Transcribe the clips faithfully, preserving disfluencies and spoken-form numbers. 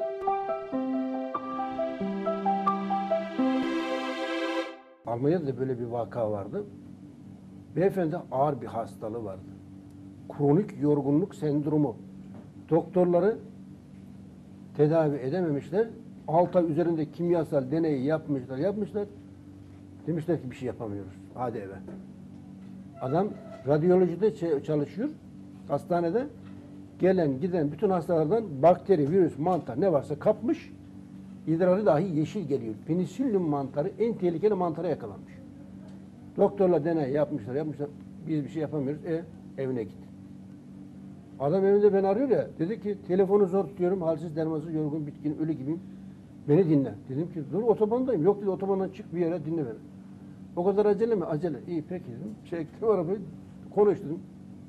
Almanya'da da böyle bir vaka vardı. Beyefendi ağır bir hastalığı vardı. Kronik yorgunluk sendromu. Doktorları tedavi edememişler. altı ay üzerinde kimyasal deneyi yapmışlar, yapmışlar. Demişler ki bir şey yapamıyoruz. Hadi eve. Adam radyolojide çalışıyor. Hastanede gelen giden bütün hastalardan bakteri, virüs, mantar ne varsa kapmış. İdrarı dahi yeşil geliyor. Penisillium mantarı en tehlikeli mantara yakalanmış. Doktorla deney yapmışlar, yapmışlar. Biz bir şey yapamıyoruz. E, evine git. Adam evinde beni arıyor ya. Dedi ki telefonu zor tutuyorum. Halsiz, dermansız, yorgun, bitkin, ölü gibiyim. Beni dinle. Dedim ki dur otobandayım. Yok dedi otobandan çık bir yere dinle beni. O kadar acele mi? Acele. İyi peki dedim. Çektim arabayı. Konuştum.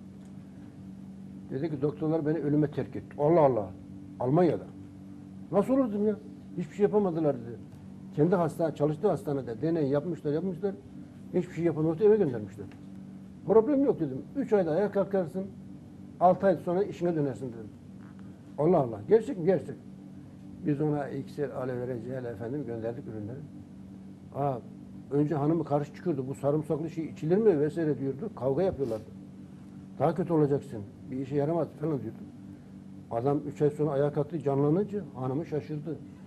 Dedi ki doktorlar beni ölüme terk etti. Allah Allah. Almanya'da. Nasıl olur dedim ya? Hiçbir şey yapamadılar dedi. Kendi hastane, çalıştığı hastanede deney yapmışlar, yapmışlar. Hiçbir şey yapamamışlar, eve göndermişler. Problem yok dedim. Üç ayda ayağa kalkarsın. Altı ay sonra işine dönersin dedim. Allah Allah. Gerçek mi? Gerçek. Biz ona iksir, aloe vera, cel efendim gönderdik ürünleri. Aa, önce hanımı karşı çıkıyordu. Bu sarımsaklı şey içilir mi vesaire diyordu. Kavga yapıyorlardı. Daha kötü olacaksın. Bir işe yaramaz falan diyordu. Adam üç ay sonra ayağa kalktı canlanınca hanımı şaşırdı.